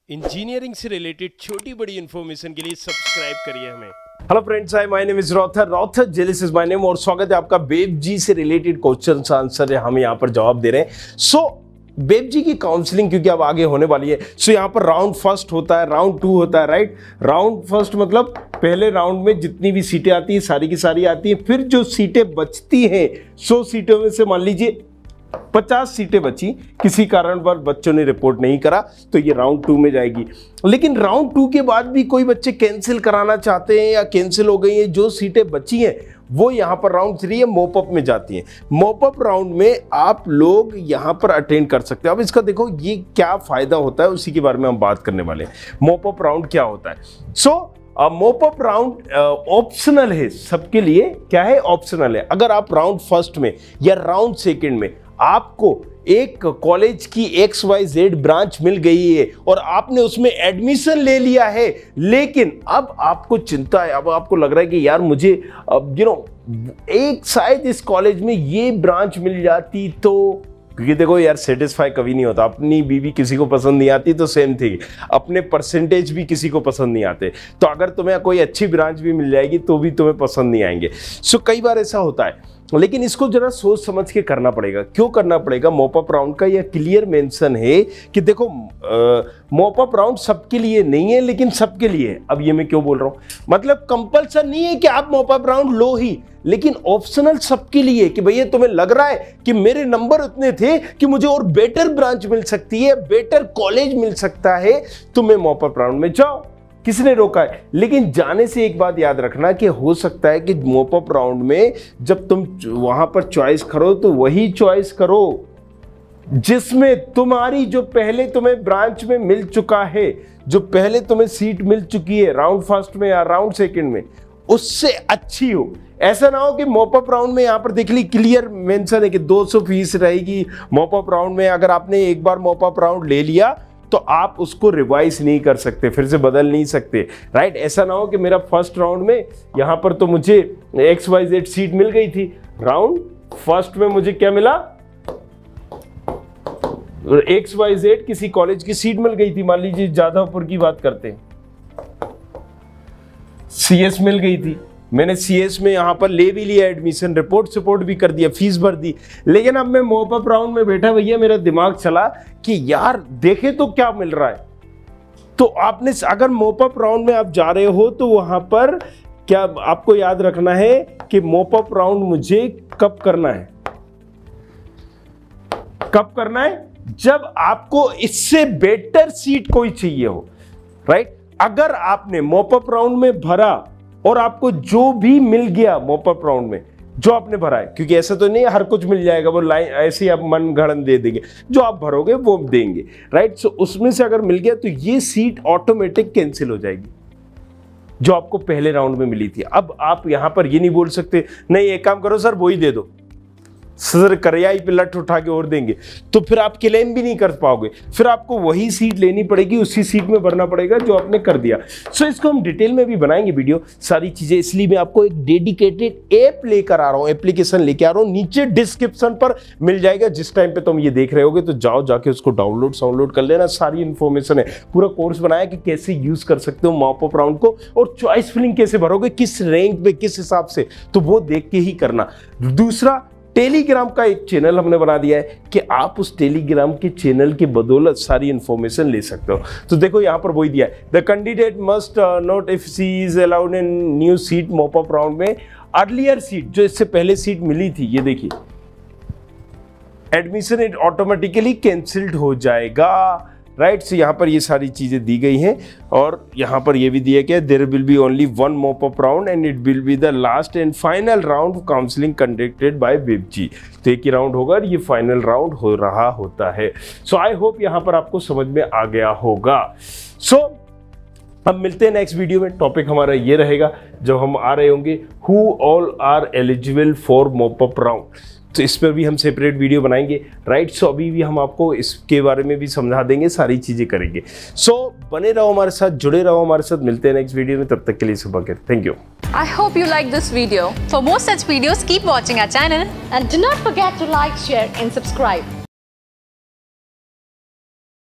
Engineering से related छोटी बड़ी इन्फॉर्मेशन के लिए सब्सक्राइब करिए हमें। Hello friends, hi, my name is रॉथर जेलिस इज माय नेम और स्वागत है आपका बेब जी से रिलेटेड क्वेश्चन आंसर हम यहाँ पर जवाब दे रहे हैं। बेब जी की काउंसलिंग क्योंकि अब आगे होने वाली है, यहाँ पर राउंड फर्स्ट होता है, राउंड 2 होता है, राइट। राउंड फर्स्ट मतलब पहले राउंड में जितनी भी सीटें आती हैं सारी की सारी आती हैं, फिर जो सीटें बचती हैं 100 सीटों में से मान लीजिए 50 सीटें बची, किसी कारण पर बच्चों ने रिपोर्ट नहीं करा तो ये राउंड 2 में जाएगी। लेकिन राउंड 2 के बाद भी कोई बच्चे कैंसिल कराना चाहते हैं या कैंसिल हो गई हैं, जो सीटें बची हैं वो यहाँ पर राउंड 3 या मोपअप में जाती हैं। मोपअप राउंड में आप लोग यहाँ पर अटेंड कर सकते हैं। अब इसका देखो ये क्या फायदा होता है, उसी के बारे में हम बात करने वाले हैं। मोपअप राउंड क्या होता है? मोपअप राउंड ऑप्शनल है सबके लिए। क्या है? ऑप्शनल है। अगर आप राउंड फर्स्ट में या राउंड सेकंड में आपको एक कॉलेज की XYZ ब्रांच मिल गई है और आपने उसमें एडमिशन ले लिया है, लेकिन अब आपको चिंता है, अब आपको लग रहा है कि यार मुझे एक शायद इस कॉलेज में ये ब्रांच मिल जाती तो, क्योंकि देखो यार सेटिस्फाई कभी नहीं होता। अपनी बीवी किसी को पसंद नहीं आती तो सेम थी, अपने परसेंटेज भी किसी को पसंद नहीं आते, तो अगर तुम्हें कोई अच्छी ब्रांच भी मिल जाएगी तो भी तुम्हें पसंद नहीं आएंगे। कई बार ऐसा होता है, लेकिन इसको जरा सोच समझ के करना पड़ेगा। क्यों करना पड़ेगा? मोपअप राउंड का यह क्लियर मेंशन है कि देखो मोपअप राउंड सबके लिए नहीं है, लेकिन सबके लिए है। अब ये मैं क्यों बोल रहा हूं, मतलब कंपल्सन नहीं है कि आप मोपअप राउंड लो ही, लेकिन ऑप्शनल सबके लिए कि भैया तुम्हें लग रहा है कि मेरे नंबर उतने थे कि मुझे और बेटर ब्रांच मिल सकती है, बेटर कॉलेज मिल सकता है, तो मैं मोपअप राउंड में जाओ। किसने रोका है? लेकिन जाने से एक बात याद रखना कि हो सकता है कि मोपअप राउंड में जब तुम वहां पर चॉइस करो तो वही चॉइस करो जिसमें तुम्हारी जो पहले तुम्हें ब्रांच में मिल चुका है, जो पहले तुम्हें सीट मिल चुकी है राउंड फर्स्ट में या राउंड सेकंड में, उससे अच्छी हो। ऐसा ना हो कि मोपअप राउंड में यहां पर देख ली क्लियर मेंशन है कि 200 फीस रहेगी मोपअप राउंड में। अगर आपने एक बार मोपअप राउंड ले लिया तो आप उसको रिवाइज नहीं कर सकते, फिर से बदल नहीं सकते, राइट। ऐसा ना हो कि मेरा फर्स्ट राउंड में यहां पर तो मुझे XYZ सीट मिल गई थी, राउंड फर्स्ट में मुझे क्या मिला, XYZ किसी कॉलेज की सीट मिल गई थी, मान लीजिए जादवपुर की बात करते हैं, CS मिल गई थी, मैंने CS में यहां पर ले भी लिया एडमिशन, रिपोर्ट सपोर्ट भी कर दिया, फीस भर दी, लेकिन अब मैं मोपअप राउंड में बैठा, भैया मेरा दिमाग चला कि यार देखे तो क्या मिल रहा है। तो आपने अगर मोपअप राउंड में आप जा रहे हो तो वहां पर क्या आपको याद रखना है कि मोपअप राउंड मुझे कब करना है? कब करना है? जब आपको इससे बेटर सीट कोई चाहिए हो, राइट। अगर आपने मोपअप राउंड में भरा और आपको जो भी मिल गया मोपअप राउंड में जो आपने भरा है, क्योंकि ऐसा तो नहीं हर कुछ मिल जाएगा, वो लाइन ऐसे आप मन गढ़ंत दे देंगे, जो आप भरोगे वो देंगे, राइट। उसमें से अगर मिल गया तो ये सीट ऑटोमेटिक कैंसिल हो जाएगी जो आपको पहले राउंड में मिली थी। अब आप यहां पर ये नहीं बोल सकते नहीं एक काम करो सर वही दे दो, सर करियाई पे लट उठा के और देंगे, तो फिर आप क्लेम भी नहीं कर पाओगे, फिर आपको वही सीट लेनी पड़ेगी, उसी सीट में भरना पड़ेगा जो आपने कर दिया। इसको हम डिटेल में भी बनाएंगे वीडियो, सारी चीजें, इसलिए मैं आपको एक डेडिकेटेड ऐप लेकर आ रहा हूं, एप्लीकेशन लेके आ रहा हूं, नीचे डिस्क्रिप्शन पर मिल जाएगा। जिस टाइम पे तुम ये देख रहे होगे तो जाओ जाके उसको डाउनलोड कर लेना, सारी इंफॉर्मेशन है, पूरा कोर्स बनाया कि कैसे यूज कर सकते हो मोपअप राउंड को, और चॉइस फिलिंग कैसे भरोगे, किस रैंक पे, किस हिसाब से, तो वो देख के ही करना। दूसरा, टेलीग्राम का एक चैनल हमने बना दिया है कि आप उस टेलीग्राम के चैनल की बदौलत सारी इंफॉर्मेशन ले सकते हो। तो देखो यहां पर वही दिया है, the candidate must note if she is allowed in new seat mop up round में अर्लियर सीट, जो इससे पहले सीट मिली थी, ये देखिए एडमिशन इट ऑटोमेटिकली कैंसिल्ड हो जाएगा, राइट। सो यहाँ पर ये सारी चीजें दी गई हैं, और यहाँ पर ये भी दिया गया there will be only one mop up round and it will be the last and final round counselling conducted by बेब जी। तो एक ही राउंड होगा, ये फाइनल राउंड हो रहा होता है। सो आई होप यहाँ पर आपको समझ में आ गया होगा। अब मिलते हैं नेक्स्ट वीडियो में। टॉपिक हमारा ये रहेगा जब हम आ रहे होंगे who all are eligible for mop up round, तो इस पर भी हम सेपरेट वीडियो बनाएंगे, राइट। अभी भी हम आपको इसके बारे में भी समझा देंगे, सारी चीजें करेंगे। बने रहो हमारे साथ, जुड़े रहो हमारे साथ, मिलते हैं नेक्स्ट वीडियो में, तब तक के लिए सुबह के thank you. I hope you like this video. For more such videos, keep watching our channel and do not forget to like, share and subscribe.